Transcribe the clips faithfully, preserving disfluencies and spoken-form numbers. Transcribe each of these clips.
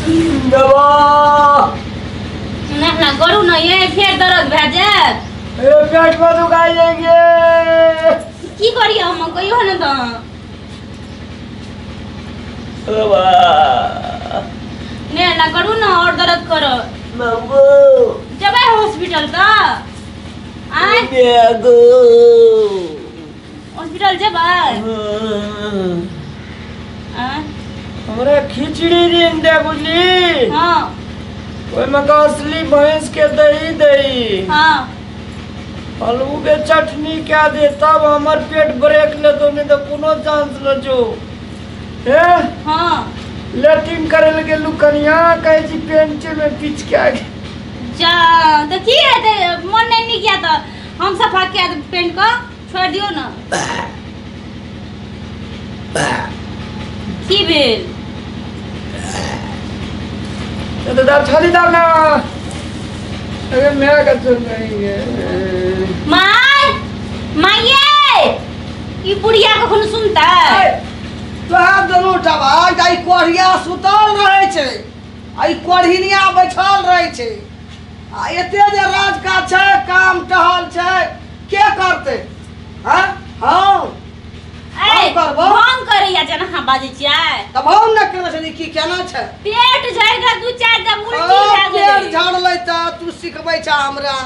दवा ना ना करू ना ये फिर दर्द भे जाए ए पेट में दुखाई देंगे की करिए हम कहियो न त दवा ने ना करू ना और दर्द करो मम्मू जब हॉस्पिटल का आए गो हॉस्पिटल जब हमरा खिचड़ी दिन दे बुझली हां ओय में का असली भैंस के दही दही हां आलू के चटनी क्या दे तब हमर पेट ब्रेक ले तो नहीं तो कोनो चांस न जो हे हां लेटिंग करे लगे लुकनिया कहे जी पेंट में पिच के आगे जा तो की है ते मन नहीं किया तो हम सफा किया पेंट को छोड़ दियो ना की बेल तो दाल छाली दाल ना अरे मैं का सुन रही है माय माये ई बुढ़िया कखन सुनता तो हाथ दोनों उठावा आई कोढ़िया सुतल रहे छे आई कोढ़िनिया बैठल रहे छे आ एते जे राज का छे काम टहल छे के करते हां हां ए हम करैया जना हां बाजे छियै तब हम न केना छनी की केना छे पेट झड़ गया दू चार दम उल्टी आ गई पेट झड़लै त तू सिखबै छ हमरा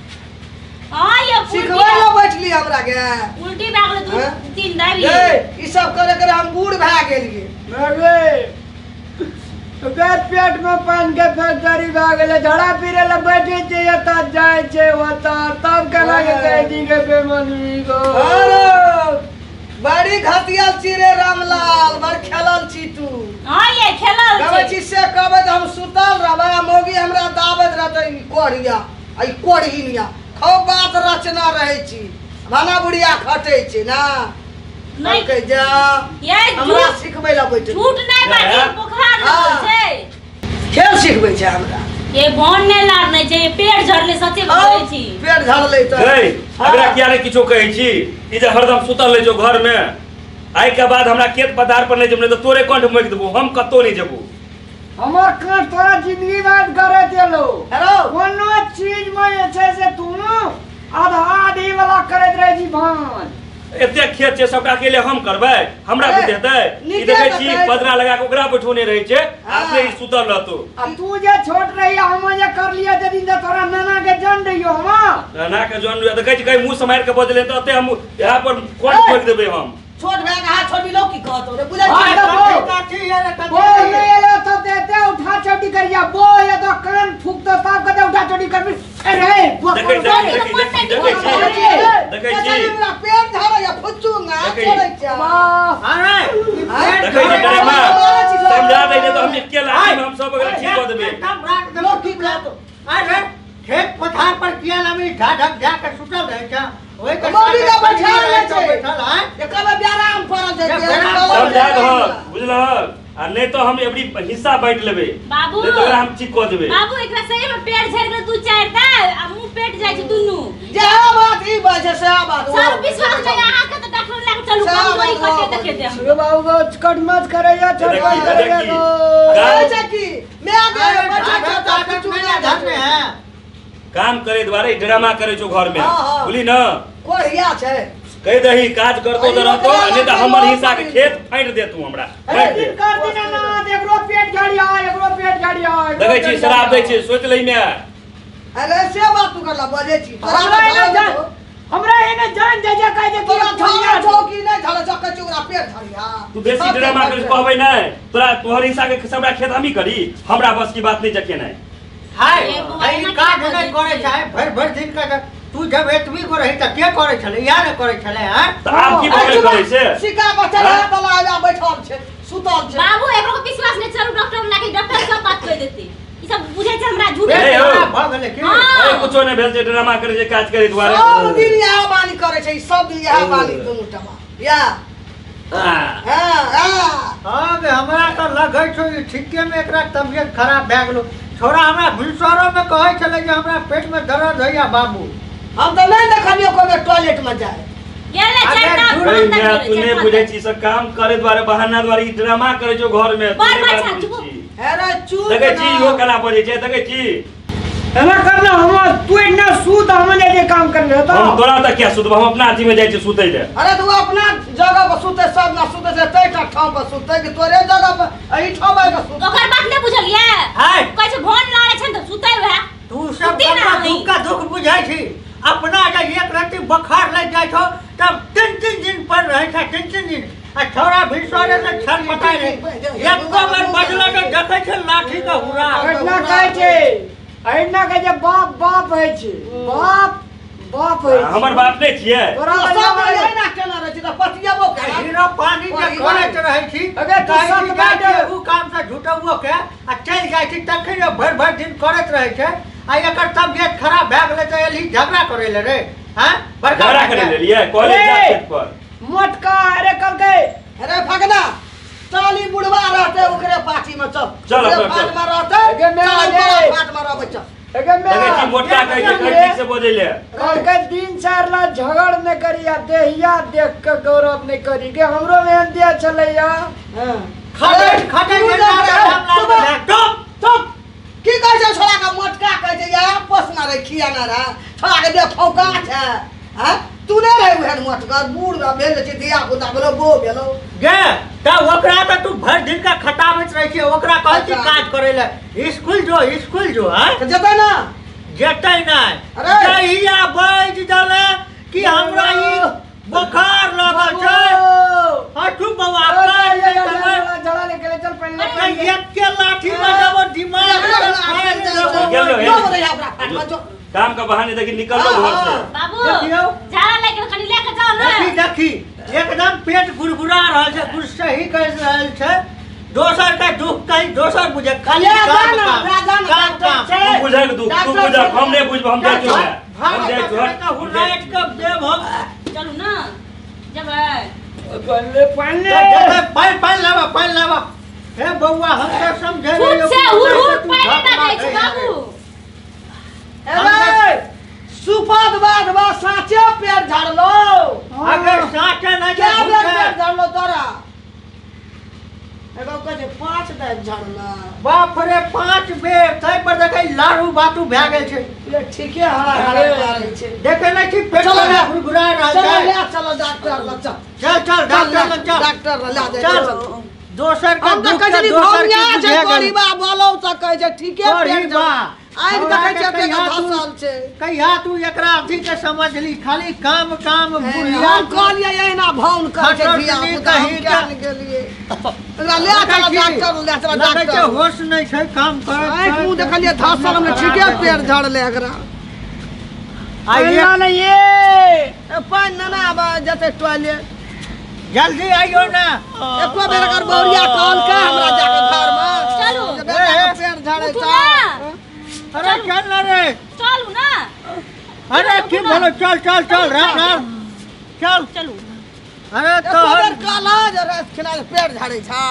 हां ये सिखबै ल बैठली हमरा के उल्टी भाग ले दू तीन दाबी ए ई सब करे करे हम बूढ़ भ गेलिए मरवे तो पेट पेट में पान के फैक्ट्री भाग गेले झड़ा फिरे ल बैठे छे एता जाय छे ओता तब केना के कह दी के बेमनी गो अरे बड़ी घटियल चिरे रामलाल बड़ खेलल छी तू हां ये खेलल कबे छी से कबे हम सुतल रहबे मोगी हमरा दावत रहतै कोढ़िया आई कोढ़िनिया खौ बात रचना रहे छी भाना बुढ़िया खटै छी ना नहीं कह जा ये हमरा सिखबै ला बैठ झूठ नहीं बाजी बुखार लगल छै खेल सिखबै छै हमरा ये बोन ने लारने छै पेट झड़ले सच्चे कहै छी पेट झड़ले त ए हमरा किया ने किछो कहै छी ई जे हरदम सुतल रह जो घर में आइ के बाद हमरा खेत पधार पर नहीं जब नहीं तो तोरे कंठ मोक देबो हम कतो नहीं जेबो हमर काट तोरा जिंदगी बात करे देलो हेलो कोनो चीज में जे छै से तू आधा आधी वाला करत रह जी भान एते खेत छै सबटा अकेले हम करबै हमरा बुझ हेतै ई देखे छी पदरा लगा के ओकरा बैठोने रहै छै आपने ई सुतल रहतो तू जे छोट रही हम जे कर लिया जे दिन तोरा नाना के जन रहियो हम नाना के जन देखे छी कहीं मुंह से मार के बदले तो अते हम यहां पर कोन ठोक देबै हम छोट भाई का हाथ छोड़ी लो की कहतो रे बुझै छी काठी यार काठी वो ले ले तो देते उठा चोटी करिया वो ये तो कान फूक तो तब कदे उठा चोटी कर अरे देखे देखे देखे छी देखे छी मेरा पेट धरा या फुचूंगा छोड़ै छ अरे देखे छी डरे मां समझा दे तो हम के लाठी में हम सब अगर ठीक कर देबे काम राख देलो की कहतो अरे खेत पथार पर किया लमी ढाढक जाके सुतल रहे छ ओए के मोगी का बैठा ले छै बैठल है एकबे व्यायाम करल छै समझा दो बुझल आ नहीं तो हम एवरी हिस्सा बांट लेबे बाबू नहीं तो हम ठीक कर देबे बाबू एकरा सही में पेट झड़ गेल दू चार दा आ मुंह पेट जाय छै दुनु जे बात ई बाजे से बात सब विश्वास में आहा के तो डॉक्टर लग चलू कमजोरी कटे देखे दे सुनो बाबू को कट मत करे या छोट मत करे गो अच्छा की मैं आगे बच्चा छोटा फुचूंगा धरने है काम करे द्वारे ड्रामा करे जो घर में बोली ना कोढ़िया छै कह दही काज करतो त रहतो नहीं तो हमर हिस्सा के खेत फाड़ दे तू हमरा फाड़ दे कर दिना ना एकरो पेट झड़िया एकरो पेट झड़िया देखे छी शराब दै छी सोच लई में अरे से बात तू करला बजे छी हमरा एने जान हमरा एने जान जे जे कह दे तोरा झड़ा चौकी नहीं झड़ा चक्का चुगरा पेट झड़िया तू बेसी ड्रामा कर कहबै नहीं तोरा तोहर हिस्सा के सबरा खेत हम ही करी हमरा बस की बात नहीं जके नहीं हाय आई काट नहीं करे छै भर भर दिन का तू जब एतवी को रही त के करे छले या ने करे छले हैं त आप की बोले करे से सिका बचला तला आया बैठल छै सुतल छै बाबू एकरो को विश्वास नहीं चलू डॉक्टर ना कि डॉक्टर सब बात कह देते ई सब बुझै छै हमरा झूठ ए हो भ गेले की अरे कुछो नहीं भेल छै ड्रामा करे जे काज करे द्वारे सब दिन यह बानी करे छै सब दिन यह बानी दुनु टमा या हां हां अब हमरा तो लगै छै ठीके में एकरा तबियत खराब भ गेलो छोरा हमरा भिलसरो में कहै छले जे हमरा पेट में दर्द होइया बाबू हम तो नहीं देखलियो कोई टॉयलेट में जाए गेले चारटा भाई मैं तूने बुझै छी सब काम करे द्वारे बहाना द्वारे ई ड्रामा करे जो घर में बार बार छा चुप अरे चूप देखे छी ना। यो कला बोले छे देखे छी एना करना हम तू इतना सूत हम जे काम कर ले तो हम तोरा तक क्या सुत हम अपना अथी में जाय छी सुतै ले अरे तू अपना जगह पर सुते सब ना सुते से तै ठाम पर सुते कि तोरे जगह पर एही ठाम पर सुते ओकर बात नहीं बुझलिए हाय कहै छै भोन लागे छै त सुतै वह तू सब सुती ना अपना रही। दुख का दुख बुझाई छी अपना जब एक रत्ती बुखार लग जाय छो तब तीन तीन दिन पर रहे था तीन तीन दिन आ छोरा भिसरे से छल मटाई रे एको बार बजला तो देखे छै लाठी का हुरा एना कहै छै एना कहै छै बाप बाप है छै बाप बाप है हमर बाप नहीं छिए तोरा सब बजावा यही ना केना रहे छी त पतियाबो के हीरो पानी के करत रहे छी अगर तू कहीं सब जाय बाटे- छी उ काम से झूठौओ के आ चल जाय छी तखन भर भर दिन करत रहे छै आ एकर तबियत खराब भ गेले त एली झगड़ा करे ले रे हां झगड़ा करे ले लिए कॉलेज जा खेत पर मोटका अरे कल के अरे भगना टाली बुढ़वा रहते ओकरे पार्टी में चल चल, ओकरे चल, फाट चल। में रहते अगे मैं चल आगे। ओकरे फाट में रहबे चल एके में देखे छी मोटका कह के कह ठीक से बोले ले कल के दिन चार ला झगड़ न करिया देहिया देख के गौरव नहीं करी के हमरो में दिया चलैया हां खाटे खाटे के नाम लाल चुप चुप की कहै छै छोरा का मोटका कहै छै या आपस ना रे खिया ना रे छोरा के दे फौका छै हां तू ने रे उहन मोटका बूढ़ बा भेल छै दिया पुता बोलो बो भेलो गे त ओकरा त तू भर दिन का खटाबत रहे छी ओकरा कहै छी काज करे ले स्कूल जो स्कूल जो हां त जतै ना जेतै नहीं अरे! जहिया बैठ जाले कि हमरा ई बुखार लागल छै हां तू बाबा जड़ा लेके चल पहले एक के लाठी में जब दिमाग में फाड़ देबो गेलो जो रे हमरा फाट में जो काम का बहाने देखी निकल लो घर से बाबू देखियो। झाड़ा लेके कनी लेके जाओ ना देखी देखी एकदम पेट गुड़गुड़ा रहल छै कुछ सही कह रहल छै दोसर का दुख कहीं दोसर बुझे खाली ले काम जा ना, काम ले जा ना, काम डॉक्टर काम छै। तू बुझे के दुख तू बुझे हम नहीं बुझ हम जाय तू हम भाग जाय तू का हुलाइट का देव हम चलू ना जब पहले पहले जब पाल पाल लावा पाल लावा हे बउआ हम तो समझे खुद से हुर हुर पानी ना जाय छै बाबू अरे सुपद बाद बा साचे पेट झाड़लो अगर साचा ना क्या के बेर पेट झाड़लो तोरा एगो कहे पांच बेर झाड़ला बाप रे पांच बेर तै पर देखै लारू बातू भए गेल छै ये ठीके हरा हरा मारै छै देखे ना कि पेट चलो में ना। गुड़गुड़ा रहल चलो छै ले चलो डॉक्टर लग चल चल चल डॉक्टर लग चल डॉक्टर लग ले चल दोसर का हम तो दुख कहै के छी दोसर भौमिया की छै बुझे गेल गरीबा बोलो त कहै छै ठीके पेट गरीबा। आइ देखै छै पेट कहिया तू- धसल छै कहिया तू एकरा अथी के समझली खाली काम काम बुढ़िया हम कहलिए एहिना भौन कर छै खटर धिया नी पुता हम कहीं क्या का- नहीं गेलिए एकरा ले चल डॉक्टर ले चल लगै छै डॉक्टर होश नहीं छै काम कर आइ तू देखलिए धसल में ठीके पेट झाड़ले एकरा आइए पहला नहीं ये पानी नना आबा जते टॉयलेट जल्दी आइयो ना एको बेर अगर बौरिया कहल का हमरा जाके घर में चलू। जे बेटा के पेट झाड़े उठू छै ना। अरे चल ना रे चलू ना अरे की बोलो चल चल चल राम राम चल चलू अरे एको तो बेर कहला जे रात खिना पेट झाड़े छै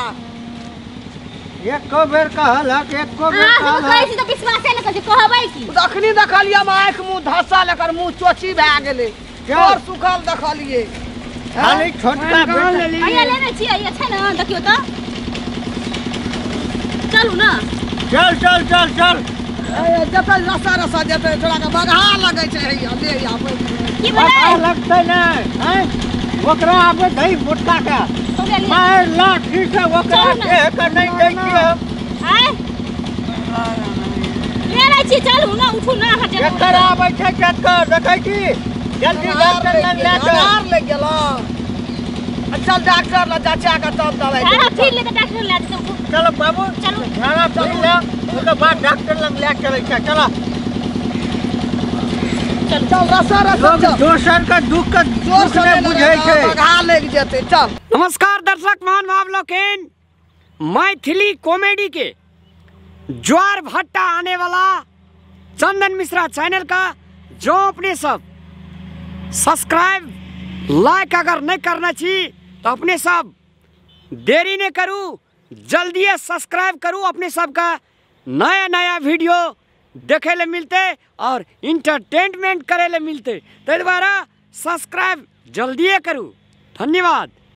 एको बेर कहल हक एको बेर अहाँ सब कहल कहै हक। छी तऽ विश्वासे नहि करै छी कहबै की तखनी देखलिए हम आँखि मुँह धसल एकर मुँह चोची भए गेलै क्या? और सुखल देखलिए खाली छोटका बेटा भैया लेने छियै ये छै ने देखियो तऽ चलू ना चल चल चल चल जतै रसा रसा जतै थोड़ा के बगहा लगै छै हैया ले आबै की पता भेलै लगतै नहीं हैं ओकरा आबे दही मोटका का तोरे लिए मार लाठी से ओकरा चल ना। देह के नहीं दै छियै हम आय लेने छी चलू ना उठू ना हटे एकर आबै छै चक्कर देखै छी जल्दी डॉक्टर लग ले चल अनार ले गेलो चल डॉक्टर लग जाचा के तब दवाई सारा फिर ले तऽ डॉक्टर ले जेतौ चलो बाबू चलू खाना पी ले उसके बाद डॉक्टर लग ले चलै छै चलो चल रसा रसा लोग चल दोसर का दुख का जोर दुख से नहीं बुझै छै बगहा लग जेतै चल नमस्कार दर्शक महान भाव लोकेन मैथिली कॉमेडी के ज्वार भट्टा आने वाला चंदन मिश्रा चैनल का जो अपने सब सब्सक्राइब लाइक अगर नहीं करना चाहिए तो अपने सब देरी नहीं करूँ जल्दी सब्सक्राइब करूँ अपने सब का नया नया वीडियो देखे ले मिलते और इंटरटेनमेंट करे ले मिलते तो दोबारा सब्सक्राइब जल्दी करूँ धन्यवाद।